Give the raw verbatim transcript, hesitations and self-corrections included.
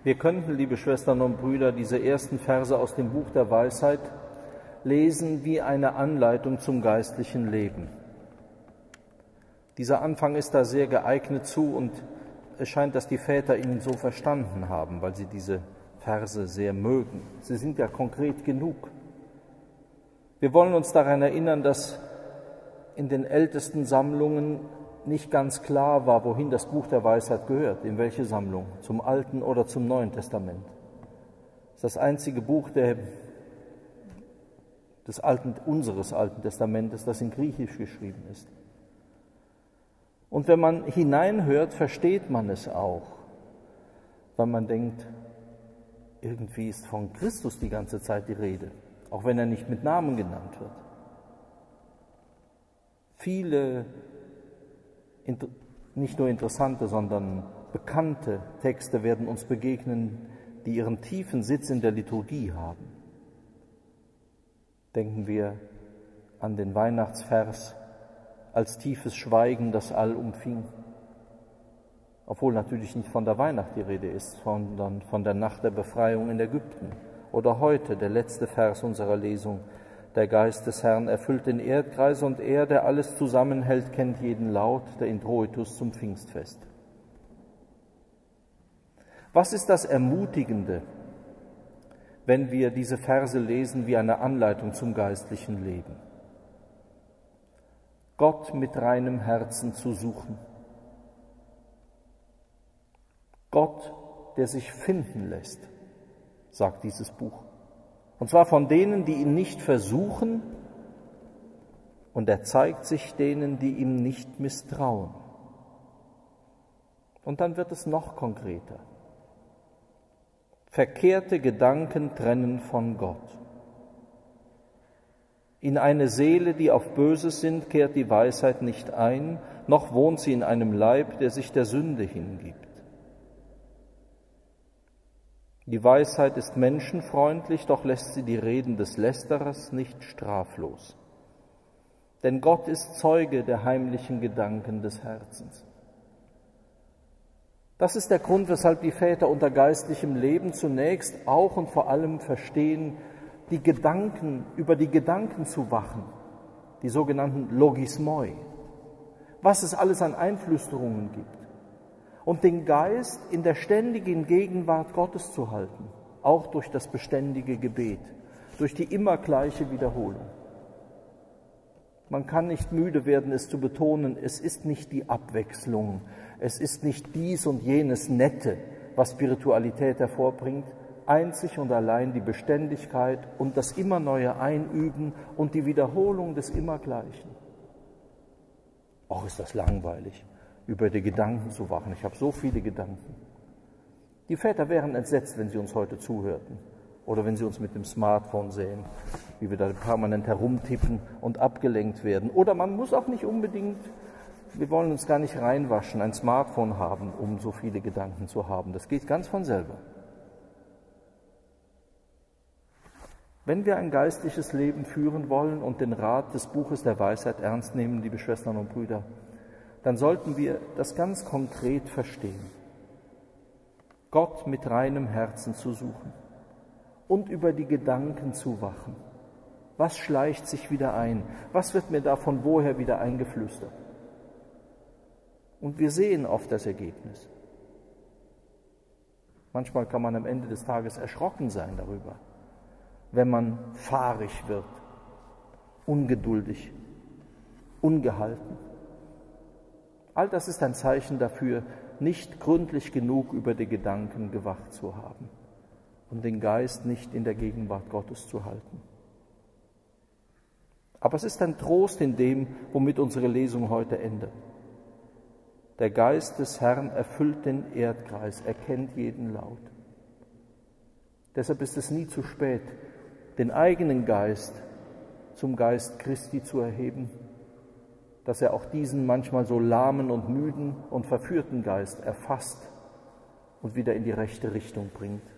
Wir könnten, liebe Schwestern und Brüder, diese ersten Verse aus dem Buch der Weisheit lesen wie eine Anleitung zum geistlichen Leben. Dieser Anfang ist da sehr geeignet zu und es scheint, dass die Väter ihn so verstanden haben, weil sie diese Verse sehr mögen. Sie sind ja konkret genug. Wir wollen uns daran erinnern, dass in den ältesten Sammlungen nicht ganz klar war, wohin das Buch der Weisheit gehört, in welche Sammlung, zum Alten oder zum Neuen Testament. Das ist das einzige Buch der, des Alten, unseres Alten Testamentes, das in Griechisch geschrieben ist. Und wenn man hineinhört, versteht man es auch, weil man denkt, irgendwie ist von Christus die ganze Zeit die Rede, auch wenn er nicht mit Namen genannt wird. Viele, nicht nur interessante, sondern bekannte Texte werden uns begegnen, die ihren tiefen Sitz in der Liturgie haben. Denken wir an den Weihnachtsvers, als tiefes Schweigen das All umfing. Obwohl natürlich nicht von der Weihnacht die Rede ist, sondern von der Nacht der Befreiung in Ägypten. Oder heute, der letzte Vers unserer Lesung, der Geist des Herrn erfüllt den Erdkreis und er, der alles zusammenhält, kennt jeden Laut, der Introitus zum Pfingstfest. Was ist das Ermutigende, wenn wir diese Verse lesen wie eine Anleitung zum geistlichen Leben? Gott mit reinem Herzen zu suchen. Gott, der sich finden lässt, sagt dieses Buch. Und zwar von denen, die ihn nicht versuchen, und er zeigt sich denen, die ihm nicht misstrauen. Und dann wird es noch konkreter. Verkehrte Gedanken trennen von Gott. In eine Seele, die auf Böses sind, kehrt die Weisheit nicht ein, noch wohnt sie in einem Leib, der sich der Sünde hingibt. Die Weisheit ist menschenfreundlich, doch lässt sie die Reden des Lästerers nicht straflos. Denn Gott ist Zeuge der heimlichen Gedanken des Herzens. Das ist der Grund, weshalb die Väter unter geistlichem Leben zunächst auch und vor allem verstehen, die Gedanken, über die Gedanken zu wachen, die sogenannten Logismoi, was es alles an Einflüsterungen gibt. Und den Geist in der ständigen Gegenwart Gottes zu halten, auch durch das beständige Gebet, durch die immer gleiche Wiederholung. Man kann nicht müde werden, es zu betonen, es ist nicht die Abwechslung, es ist nicht dies und jenes Nette, was Spiritualität hervorbringt, einzig und allein die Beständigkeit und das immer neue Einüben und die Wiederholung des Immergleichen. Och, ist das langweilig, über die Gedanken zu wachen. Ich habe so viele Gedanken. Die Väter wären entsetzt, wenn sie uns heute zuhörten oder wenn sie uns mit dem Smartphone sehen, wie wir da permanent herumtippen und abgelenkt werden. Oder man muss auch nicht unbedingt, wir wollen uns gar nicht reinwaschen, ein Smartphone haben, um so viele Gedanken zu haben. Das geht ganz von selber. Wenn wir ein geistliches Leben führen wollen und den Rat des Buches der Weisheit ernst nehmen, liebe Schwestern und Brüder, dann sollten wir das ganz konkret verstehen. Gott mit reinem Herzen zu suchen und über die Gedanken zu wachen. Was schleicht sich wieder ein? Was wird mir da von woher wieder eingeflüstert? Und wir sehen oft das Ergebnis. Manchmal kann man am Ende des Tages erschrocken sein darüber, wenn man fahrig wird, ungeduldig, ungehalten. All das ist ein Zeichen dafür, nicht gründlich genug über die Gedanken gewacht zu haben und den Geist nicht in der Gegenwart Gottes zu halten. Aber es ist ein Trost in dem, womit unsere Lesung heute endet. Der Geist des Herrn erfüllt den Erdkreis, er kennt jeden Laut. Deshalb ist es nie zu spät, den eigenen Geist zum Geist Christi zu erheben, dass er auch diesen manchmal so lahmen und müden und verführten Geist erfasst und wieder in die rechte Richtung bringt.